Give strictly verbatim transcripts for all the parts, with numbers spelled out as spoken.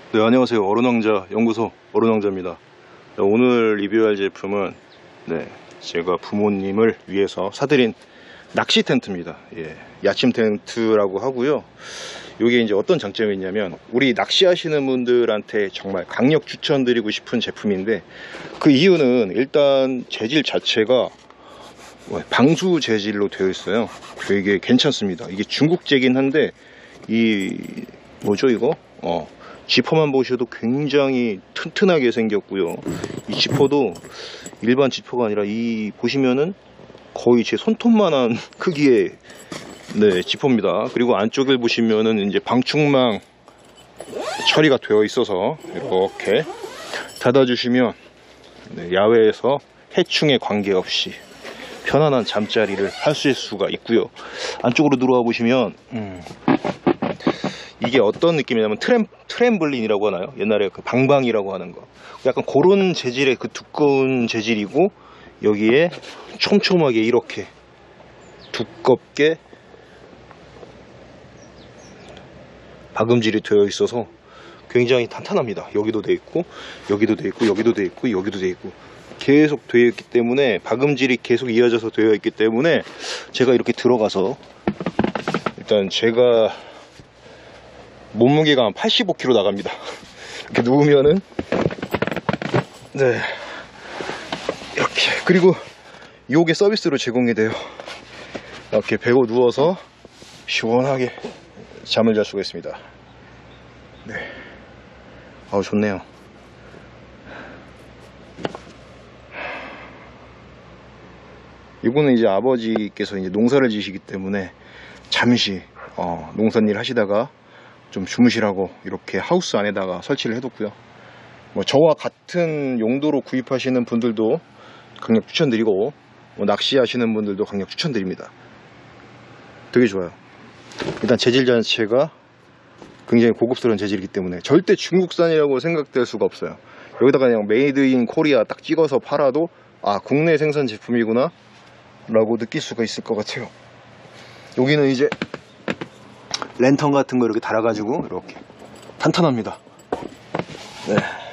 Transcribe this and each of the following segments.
네, 안녕하세요. 어른왕자 연구소 어른왕자입니다. 네, 오늘 리뷰할 제품은 네, 제가 부모님을 위해서 사드린 낚시 텐트입니다. 예, 야침 텐트라고 하고요. 이게 이제 어떤 장점이 있냐면 우리 낚시하시는 분들한테 정말 강력 추천드리고 싶은 제품인데, 그 이유는 일단 재질 자체가 방수 재질로 되어 있어요. 되게 괜찮습니다. 이게 중국제긴 한데 이 뭐죠 이거? 어 지퍼만 보셔도 굉장히 튼튼하게 생겼고요. 이 지퍼도 일반 지퍼가 아니라 이 보시면은 거의 제 손톱만한 크기의 네 지퍼입니다. 그리고 안쪽을 보시면은 이제 방충망 처리가 되어 있어서 이렇게 닫아주시면 네, 야외에서 해충에 관계없이 편안한 잠자리를 하실 수가 있고요. 안쪽으로 들어와 보시면 음, 이게 어떤 느낌이냐면 트램, 트램블린이라고 하나요? 옛날에 그 방방이라고 하는 거, 약간 그런 재질의 그 두꺼운 재질이고, 여기에 촘촘하게 이렇게 두껍게 박음질이 되어 있어서 굉장히 탄탄합니다. 여기도 돼 있고 여기도 돼 있고 여기도 돼 있고 여기도 돼 있고 계속 되어 있기 때문에, 박음질이 계속 이어져서 되어 있기 때문에 제가 이렇게 들어가서 일단 제가 몸무게가 한 팔십오 킬로그램 나갑니다. 이렇게 누우면은 네 이렇게, 그리고 요게 서비스로 제공이 돼요. 이렇게 베고 누워서 시원하게 잠을 잘 수가 있습니다. 네, 아우 좋네요. 이거는 이제 아버지께서 이제 농사를 지시기 때문에 잠시 어, 농사일 하시다가 좀 주무시라고 이렇게 하우스 안에다가 설치를 해뒀고요. 뭐 저와 같은 용도로 구입하시는 분들도 강력 추천드리고, 뭐 낚시하시는 분들도 강력 추천드립니다. 되게 좋아요. 일단 재질 자체가 굉장히 고급스러운 재질이기 때문에 절대 중국산이라고 생각될 수가 없어요. 여기다가 그냥 메이드 인 코리아 딱 찍어서 팔아도 아, 국내 생산 제품이구나 라고 느낄 수가 있을 것 같아요. 여기는 이제 랜턴 같은 거 이렇게 달아가지고 이렇게 탄탄합니다. 네.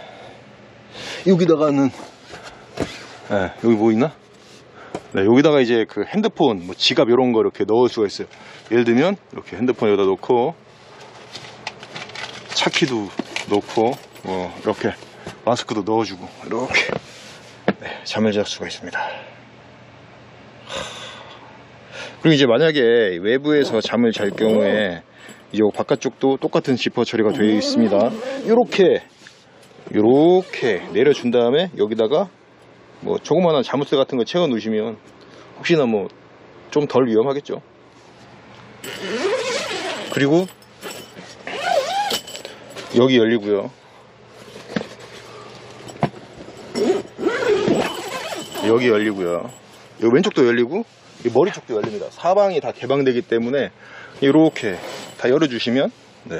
여기다가는 네, 여기 뭐 있나? 네, 여기다가 이제 그 핸드폰, 뭐 지갑 이런 거 이렇게 넣을 수가 있어요. 예를 들면 이렇게 핸드폰 여기다 놓고 차키도 놓고 뭐 이렇게 마스크도 넣어주고 이렇게 네, 잠을 잘 수가 있습니다. 그리고 이제 만약에 외부에서 잠을 잘 경우에 이 바깥쪽도 똑같은 지퍼 처리가 되어 있습니다. 이렇게 이렇게 내려준 다음에 여기다가 뭐 조그마한 자물쇠 같은 거 채워 놓으시면 혹시나 뭐 좀 덜 위험하겠죠. 그리고 여기 열리고요, 여기 열리고요, 이 왼쪽도 열리고 이 머리 쪽도 열립니다. 사방이 다 개방되기 때문에 이렇게 다 열어주시면 네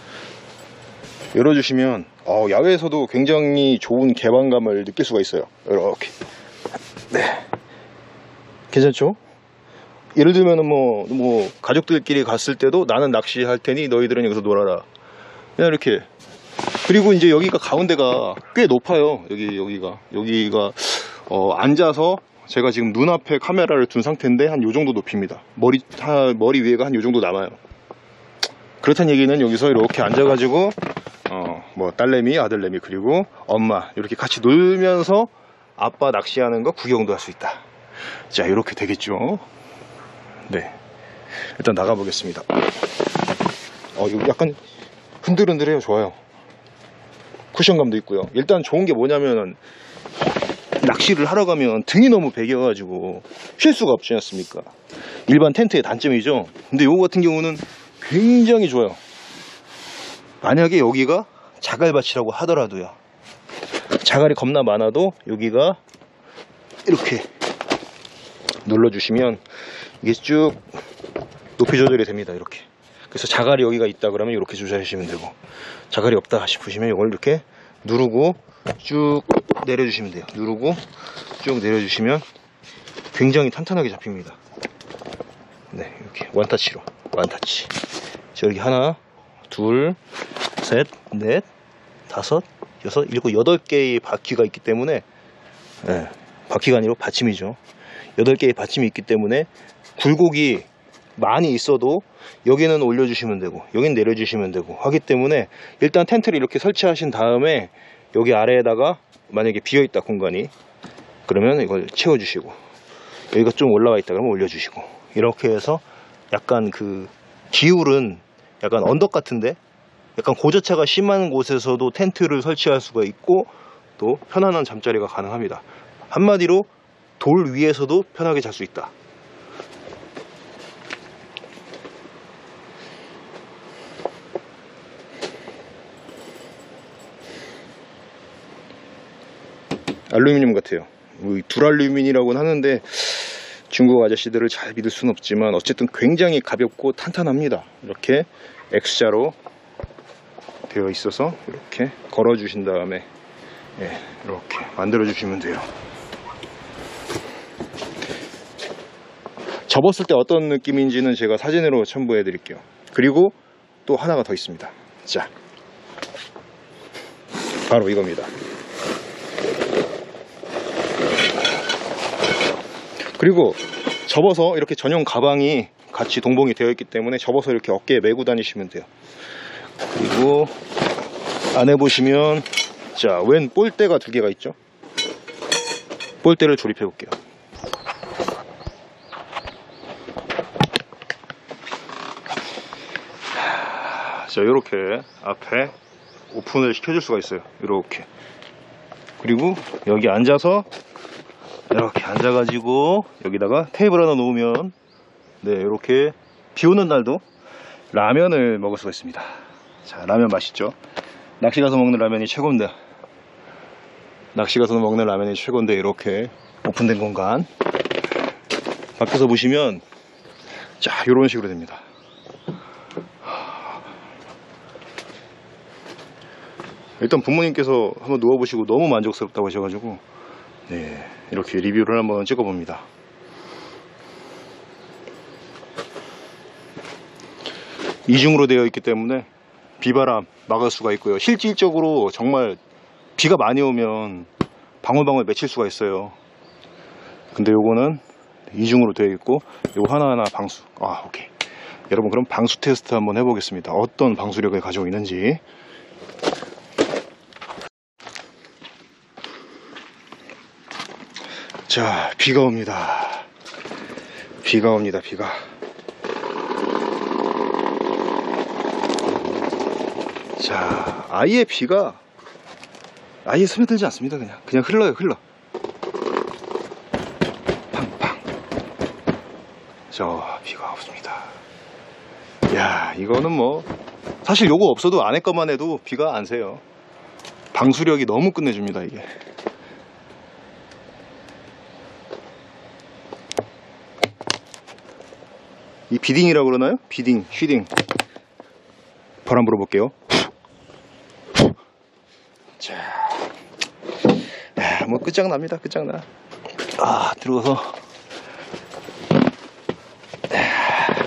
열어주시면 어, 야외에서도 굉장히 좋은 개방감을 느낄 수가 있어요. 이렇게 네 괜찮죠? 예를 들면은 뭐, 뭐 가족들끼리 갔을 때도 나는 낚시할 테니 너희들은 여기서 놀아라, 그냥 이렇게. 그리고 이제 여기가 가운데가 꽤 높아요. 여기 여기가 여기가 어, 앉아서 제가 지금 눈앞에 카메라를 둔 상태인데 한 요정도 높이입니다. 머리, 하, 머리 위에가 한 요정도 남아요. 그렇다는 얘기는 여기서 이렇게 앉아가지고 어, 뭐 딸내미, 아들내미, 그리고 엄마 이렇게 같이 놀면서 아빠 낚시하는 거 구경도 할 수 있다. 자, 이렇게 되겠죠. 네, 일단 나가보겠습니다. 어, 이거 약간 흔들흔들해요. 좋아요. 쿠션감도 있고요. 일단 좋은 게 뭐냐면 낚시를 하러 가면 등이 너무 베겨가지고 쉴 수가 없지 않습니까? 일반 텐트의 단점이죠. 근데 이거 같은 경우는 굉장히 좋아요. 만약에 여기가 자갈밭이라고 하더라도요, 자갈이 겁나 많아도 여기가 이렇게 눌러주시면 이게 쭉 높이 조절이 됩니다. 이렇게. 그래서 자갈이 여기가 있다 그러면 이렇게 조절하시면 되고, 자갈이 없다 싶으시면 이걸 이렇게 누르고 쭉 내려주시면 돼요. 누르고 쭉 내려주시면 굉장히 탄탄하게 잡힙니다. 네, 이렇게 원타치로, 원타치. 자, 여기 하나, 둘, 셋, 넷, 다섯, 여섯, 일곱, 여덟 개의 바퀴가 있기 때문에, 네, 바퀴가 아니고 받침이죠. 여덟 개의 받침이 있기 때문에 굴곡이 많이 있어도 여기는 올려주시면 되고 여기는 내려주시면 되고 하기 때문에, 일단 텐트를 이렇게 설치하신 다음에 여기 아래에다가 만약에 비어있다 공간이, 그러면 이걸 채워주시고, 여기가 좀 올라와 있다 그러면 올려주시고, 이렇게 해서 약간 그 기울은 약간 언덕 같은데 약간 고저차가 심한 곳에서도 텐트를 설치할 수가 있고 또 편안한 잠자리가 가능합니다. 한마디로 돌 위에서도 편하게 잘 수 있다. 알루미늄 같아요. 두랄루민이라고는 하는데 중국 아저씨들을 잘 믿을 수는 없지만 어쨌든 굉장히 가볍고 탄탄합니다. 이렇게 X자로 되어 있어서 이렇게 걸어 주신 다음에, 예, 이렇게 만들어 주시면 돼요. 접었을 때 어떤 느낌인지는 제가 사진으로 첨부해 드릴게요. 그리고 또 하나가 더 있습니다. 자, 바로 이겁니다. 그리고 접어서 이렇게 전용 가방이 같이 동봉이 되어 있기 때문에 접어서 이렇게 어깨에 메고 다니시면 돼요. 그리고 안에 보시면, 자, 웬 볼대가 두 개가 있죠. 볼대를 조립해 볼게요. 자, 이렇게 앞에 오픈을 시켜줄 수가 있어요. 이렇게. 그리고 여기 앉아서 이렇게 앉아가지고 여기다가 테이블 하나 놓으면, 네, 이렇게 비 오는 날도 라면을 먹을 수가 있습니다. 자, 라면 맛있죠? 낚시 가서 먹는 라면이 최고인데, 낚시 가서 먹는 라면이 최고인데, 이렇게 오픈된 공간. 밖에서 보시면, 자, 이런 식으로 됩니다. 일단 부모님께서 한번 누워보시고 너무 만족스럽다고 하셔가지고, 네, 이렇게 리뷰를 한번 찍어봅니다. 이중으로 되어 있기 때문에 비바람 막을 수가 있고요. 실질적으로 정말 비가 많이 오면 방울방울 맺힐 수가 있어요. 근데 요거는 이중으로 되어 있고 요거 하나하나 방수. 아, 오케이. 여러분, 그럼 방수 테스트 한번 해보겠습니다. 어떤 방수력을 가지고 있는지. 자, 비가 옵니다. 비가 옵니다. 비가. 자, 아예 비가 아예 스며들지 않습니다. 그냥 그냥 흘러요. 흘러. 팡팡. 저 비가 없습니다. 야, 이거는 뭐 사실 요거 없어도 안에 것만 해도 비가 안 새요. 방수력이 너무 끝내줍니다. 이게. 이 비딩이라고 그러나요? 비딩, 쉬딩. 바람 불어볼게요. 자, 야, 뭐 끝장납니다. 끝장나. 아, 들어가서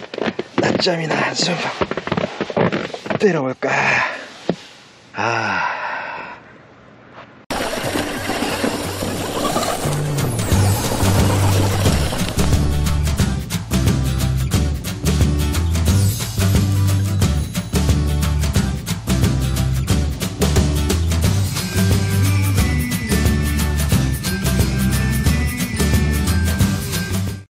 낮잠이나 한숨 때려볼까. 아.